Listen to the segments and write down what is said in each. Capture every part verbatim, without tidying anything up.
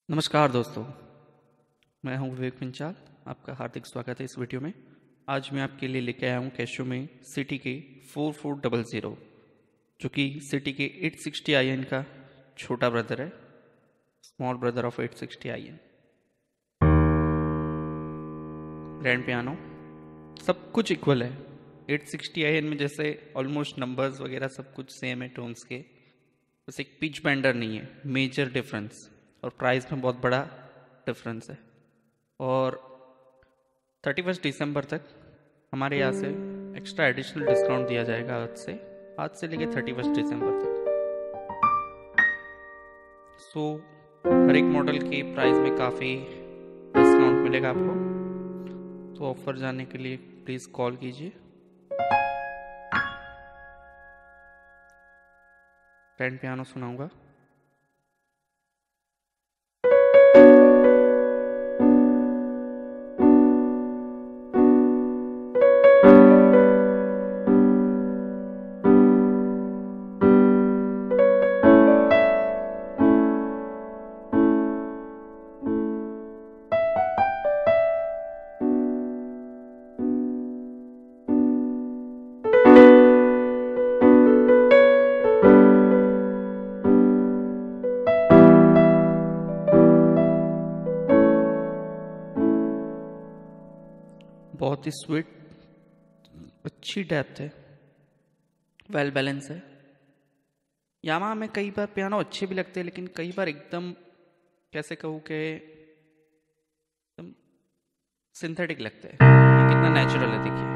नमस्कार दोस्तों, मैं हूं विवेक पंचाल। आपका हार्दिक स्वागत है इस वीडियो में। आज मैं आपके लिए लेके आया हूं कैशो में सिटी के फोर फोर डबल ज़ीरो, जो कि सिटी के एट सिक्सटी आई एन का छोटा ब्रदर है, small brother of eight sixty I N. Grand piano सब कुछ इक्वल है। एट सिक्सटी आई एन में जैसे ऑलमोस्ट नंबर्स वगैरह सब कुछ सेम है टोन्स के, बस एक पिच बेंडर नहीं है, मेजर डिफरेंस, और प्राइस में बहुत बड़ा डिफरेंस है। और थर्टी फर्स्ट दिसंबर तक हमारे यहाँ से एक्स्ट्रा एडिशनल डिस्काउंट दिया जाएगा आज से आज से लेके थर्टी फर्स्ट दिसंबर तक। सो हर एक मॉडल के प्राइस में काफ़ी डिस्काउंट मिलेगा आपको। तो ऑफर जानने के लिए प्लीज़ कॉल कीजिए। ग्रैंड पियानो सुनाऊंगा। बहुत ही स्वीट, अच्छी डेप्थ है, वेल बैलेंस है। यामाहा में कई बार पियानो अच्छे भी लगते हैं, लेकिन कई बार एकदम कैसे कहूँ कि एकदम सिंथेटिक लगते हैं। ये कितना नेचुरल है, देखिए।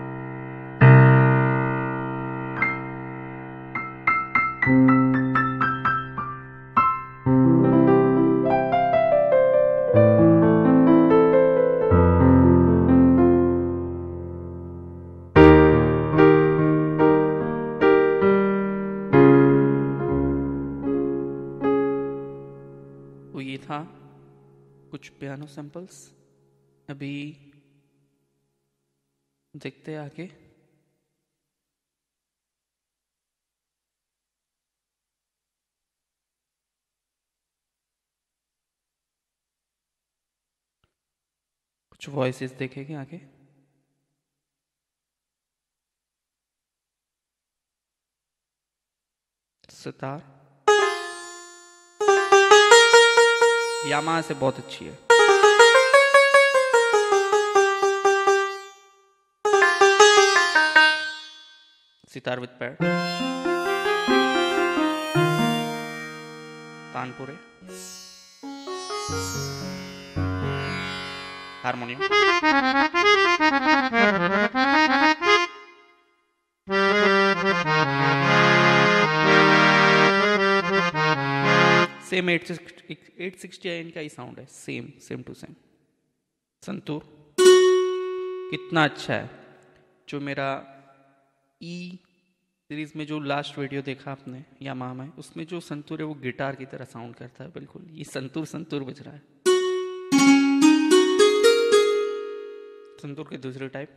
तो ये था कुछ पियानो सैंपल्स। अभी देखते हैं आगे। कुछ वॉइसेस देखेंगे आगे। सितार यामाहा से बहुत अच्छी है। सितार विद पैड, तानपुरे, harmonium, same eight sixty I N का ही साउंड है, same same to same. Santoor कितना अच्छा है। जो मेरा ई सीरीज में जो लास्ट वीडियो देखा आपने यामाहा में, उसमें जो संतूर है वो गिटार की तरह साउंड करता है, बिल्कुल ये संतूर संतूर बज रहा है। संतूर के दूसरे टाइप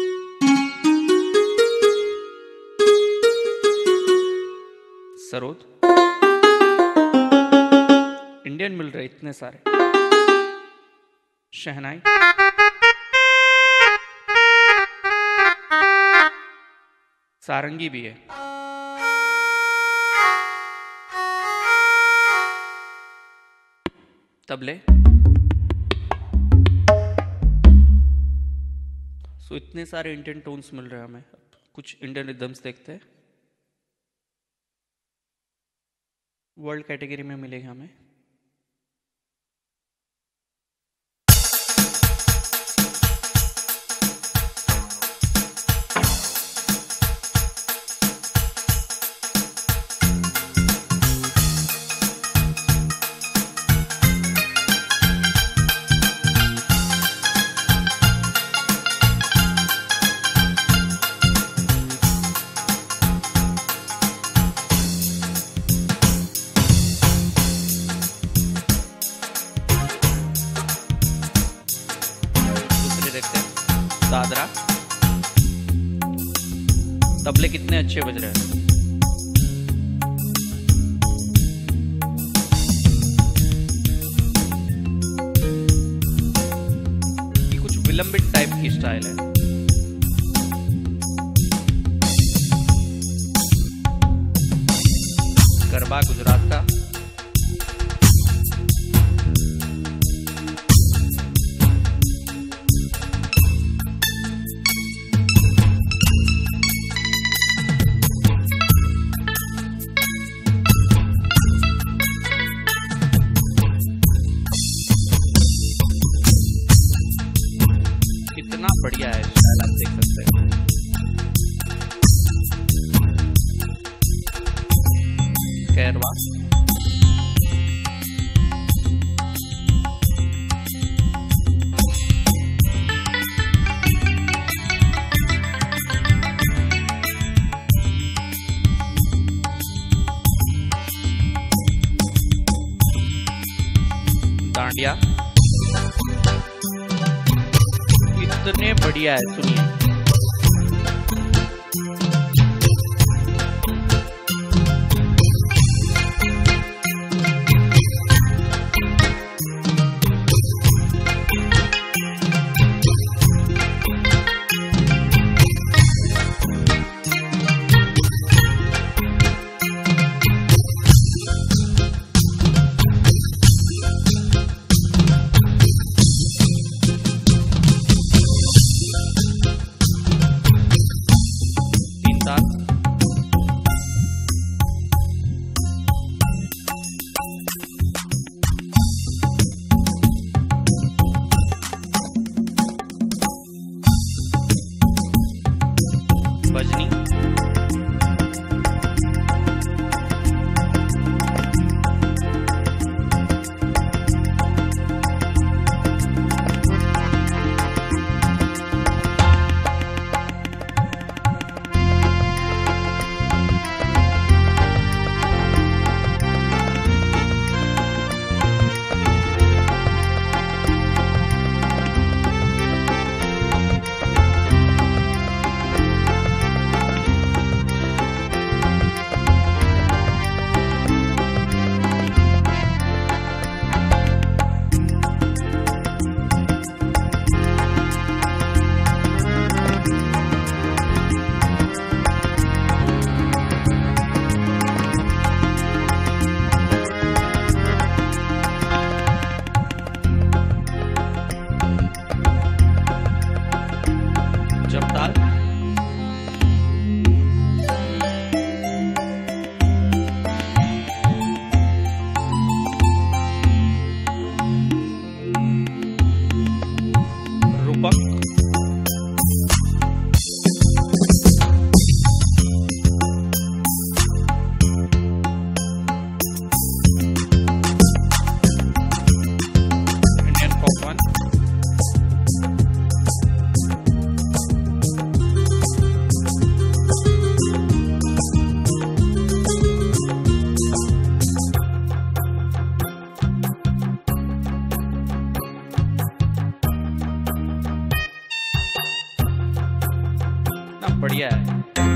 सरोद, इंडियन मिल रहे इतने सारे। शहनाई, सारंगी भी है। तबले। सो इतने सारे इंडियन टोन्स मिल रहे हैं हमें। कुछ इंडियन रिदम्स देखते हैं। वर्ल्ड कैटेगरी में मिलेगा हमें। दादरा, तबले कितने अच्छे बज रहे हैं। टाइप की स्टाइल है। गरबा गुजरात का। कितना बढ़िया है स्टाइल, आप देख सकते हैं। कैरवा, डांडिया, कितने बढ़िया है, सुनिए। भजनी, जपताल, रूपक, इंडियन पॉपकॉर्न, बढ़िया है।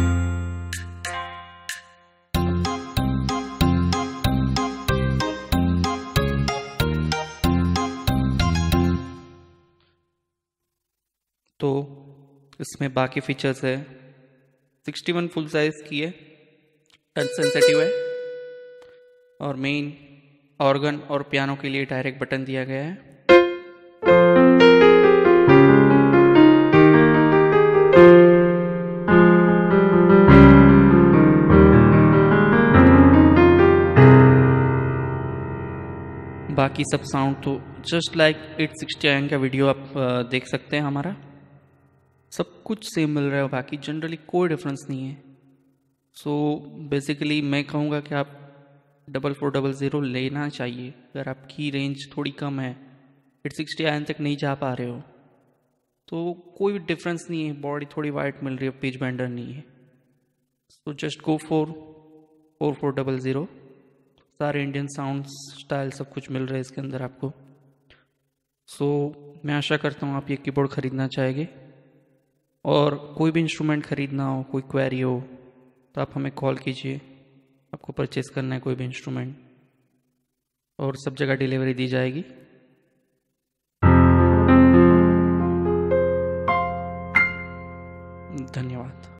तो इसमें बाकी फीचर्स है, इकसठ फुल साइज की है, टच सेंसिटिव है, और मेन ऑर्गन और पियानो के लिए डायरेक्ट बटन दिया गया है। बाकी सब साउंड तो just like eight sixty I N का वीडियो आप देख सकते हैं, हमारा सब कुछ सेम मिल रहा है, बाकी जनरली कोई डिफरेंस नहीं है। सो बेसिकली मैं कहूँगा कि आप डबल फोर डबल ज़ीरो लेना चाहिए अगर आपकी रेंज थोड़ी कम है, एट सिक्सटी आई एन तक नहीं जा पा रहे हो तो कोई भी डिफरेंस नहीं है, बॉडी थोड़ी वाइट मिल रही है, पिच बेंडर नहीं है। So just go for four four double zero, सारे इंडियन साउंड स्टाइल सब कुछ मिल रहा है इसके अंदर आपको। सो so, मैं आशा करता हूँ आप ये कीबोर्ड ख़रीदना चाहेंगे, और कोई भी इंस्ट्रूमेंट ख़रीदना हो, कोई क्वेरी हो तो आप हमें कॉल कीजिए। आपको परचेज़ करना है कोई भी इंस्ट्रूमेंट, और सब जगह डिलीवरी दी जाएगी। धन्यवाद।